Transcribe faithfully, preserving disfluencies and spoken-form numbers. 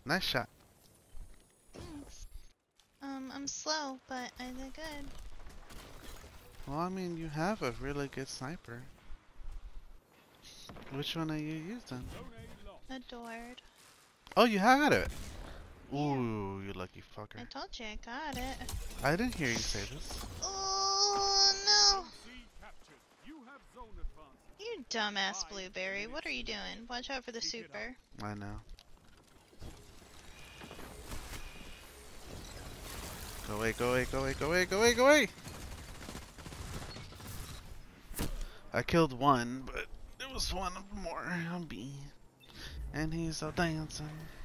Nice shot. Thanks. Um, I'm slow, but I did good. Well, I mean, you have a really good sniper. Which one are you using? Adored. Oh, you had it. Yeah. Ooh, you lucky fucker. I told you I got it. I didn't hear you say this. Oh no! You dumbass blueberry. What are you doing? Watch out for the super. I know. Go away, go away, go away, go away, go away, go away! I killed one, but there was one more on B. And he's a dancing.